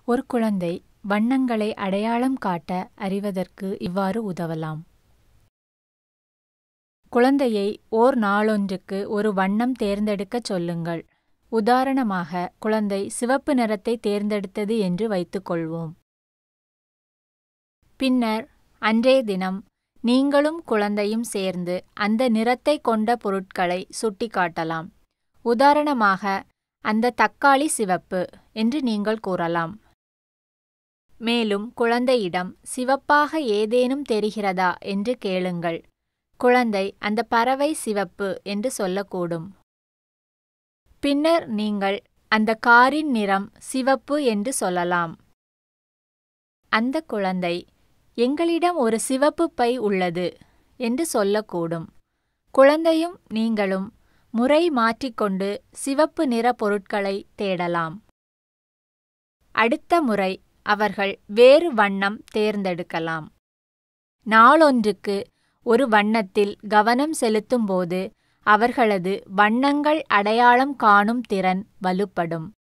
ஒரு குழந்தை வண்ணங்களை அடையாளம் காட்ட அறிவதற்கு இவ்வாறு உதவலாம். குழந்தையை ஓர் நாளொன்றுக்கு ஒரு வண்ணம் தேர்ந்தெடுக்கச் சொல்லுங்கள். உதாரணமாக, குழந்தை சிவப்பு நிறத்தை தேர்ந்தெடுத்தது என்று வைத்துக்கொள்வோம். பின்னர் அன்றைய தினம் நீங்களும் குழந்தையும் சேர்ந்து அந்த நிறத்தை கொண்ட பொருட்களை சுட்டிக்காட்டலாம். உதாரணமாக, அந்த தக்காளி சிவப்பு என்று நீங்கள் கூறலாம். மேலும் குழந்தையிடம் சிவப்பாக ஏதேனும் தெரிகிறதா என்று கேளுங்கள். குழந்தை அந்த பறவை சிவப்பு என்று சொல்லக்கூடும். பின்னர் நீங்கள் அந்த காரின் நிறம் சிவப்பு என்று சொல்லலாம். அந்த குழந்தை எங்களிடம் ஒரு சிவப்பு பை உள்ளது என்று சொல்லக்கூடும். குழந்தையும் நீங்களும் முறை மாற்றிக்கொண்டு சிவப்பு நிற பொருட்களை தேடலாம். அடுத்த முறை அவர்கள் வேறு வண்ணம் தேர்ந்தெடுக்கலாம். நாளொன்றுக்கு ஒரு வண்ணத்தில் கவனம் செலுத்தும்போது அவர்களது வண்ணங்கள் அடையாளம் காணும் திறன் வலுப்படும்.